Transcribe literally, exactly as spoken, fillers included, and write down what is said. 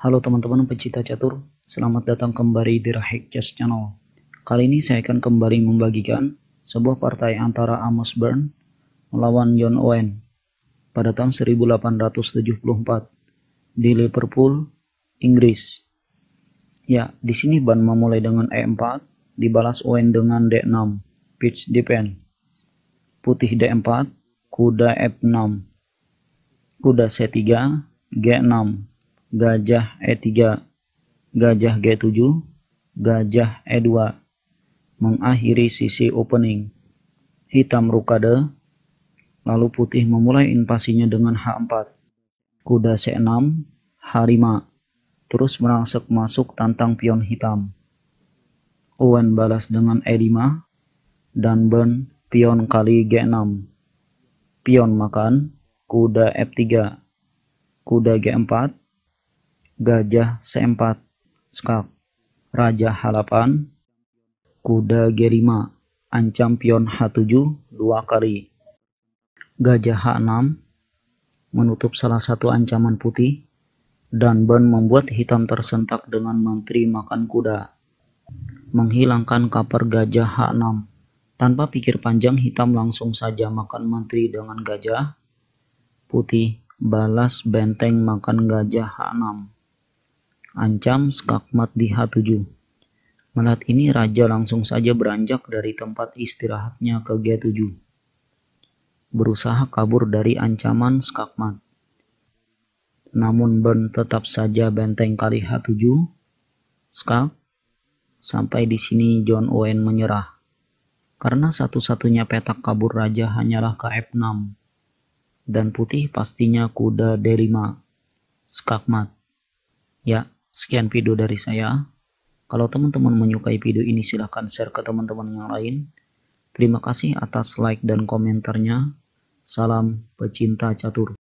Halo teman-teman pecinta catur, selamat datang kembali di Rahik Chess Channel. Kali ini saya akan kembali membagikan sebuah partai antara Amos Byrne melawan John Owen pada tahun seribu delapan ratus tujuh puluh empat di Liverpool, Inggris. Ya, di sini Byrne memulai dengan E empat, dibalas Owen dengan D enam, pitch defend. Putih D empat, kuda F enam, kuda C tiga, G enam, gajah E tiga, gajah G tujuh, gajah E dua, mengakhiri sisi opening. Hitam rukade, lalu putih memulai invasinya dengan H empat, kuda C enam, H lima, terus merangsek masuk tantang pion hitam. Owen balas dengan E lima, dan Byrne pion kali G enam. Pion makan, kuda F tiga, kuda G empat, gajah C empat, skak, raja H delapan, kuda G lima, ancam pion H tujuh dua kali. Gajah H enam, menutup salah satu ancaman putih, dan Byrne membuat hitam tersentak dengan menteri makan kuda, menghilangkan kaper gajah H enam. Tanpa pikir panjang, hitam langsung saja makan menteri dengan gajah. Putih balas benteng makan gajah H enam. Ancam skakmat di H tujuh. Melihat ini, raja langsung saja beranjak dari tempat istirahatnya ke G tujuh. Berusaha kabur dari ancaman skakmat. Namun Byrne tetap saja benteng kali H tujuh, skak. Sampai di sini John Owen menyerah. Karena satu-satunya petak kabur raja hanyalah ke F enam. Dan putih pastinya kuda D lima, skakmat. Ya, sekian video dari saya. Kalau teman-teman menyukai video ini, silahkan share ke teman-teman yang lain. Terima kasih atas like dan komentarnya. Salam pecinta catur.